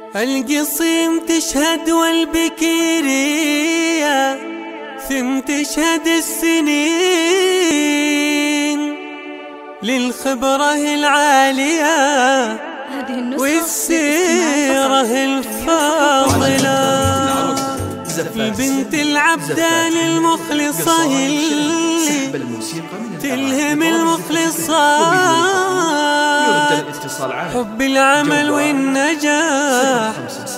القصيم تشهد والبكيرية ثم تشهد السنين للخبرة العالية والسيرة الفاضلة. البنت العبدان المخلصة اللي تلهم المخلصات حب العمل والنجاح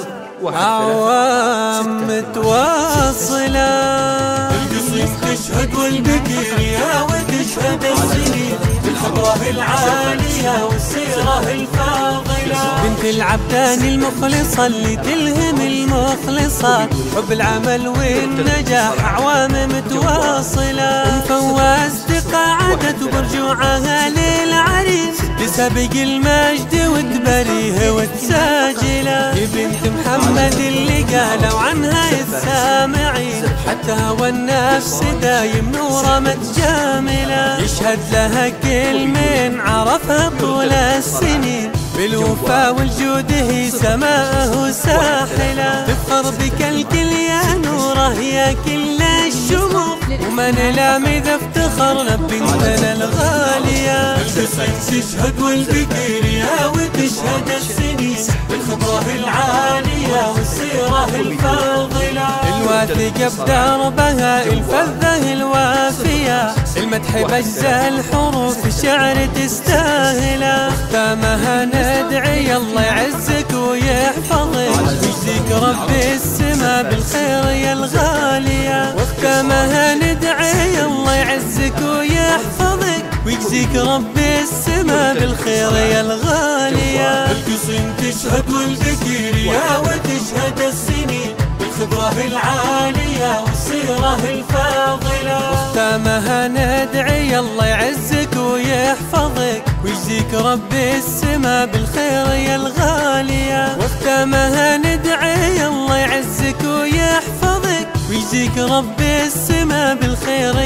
أعوام متواصلة. القصيم تشهد والبكيرية وتشهد السنين بالخبرة العالية والسيرة الفاضلة. بنت العبدان المخلصة اللي تلهم المخلصات حب العمل والنجاح أعوام متواصلة. فواز تقاعدت وبرجوعها للعريس لسابق المجد وتبريه وتساجله. يا بنت محمد اللي قالوا عنها السامعين حتى هوى النفس دايم نوره متجامله. يشهد لها كل من عرفها طول السنين بالوفا والجود هي سماءه ساحله. تفخر بك الكل يا نوره يا كل الشموخ ومن لام إذا افتخرنا ببنتنا الغالية. القصيم تشهد والبكيرية وتشهد السنين بالخبرة العالية والسيرة الفاضلة. الواثقة بدربها الفذة الوافية المدح بأجزاء الحروف الشعر تستاهله. ختامها ندعي الله يعزك ويحفظك ويجزيك رب السما بالخير يا الغالية. وختامها ندعي الله يعزك ويحفظك ويجزيك رب السما بالخير يا الغالية. القصيم تشهد والبكيرية وتشهد السنين بالخبرة العالية والسيرة الفاضلة. وختامها ندعي الله يعزك ويحفظك ويجزيك رب السما بالخير يا الغالية. وختامها ندعي الله يعزك ويحفظك ويجزيك رب السما بالخير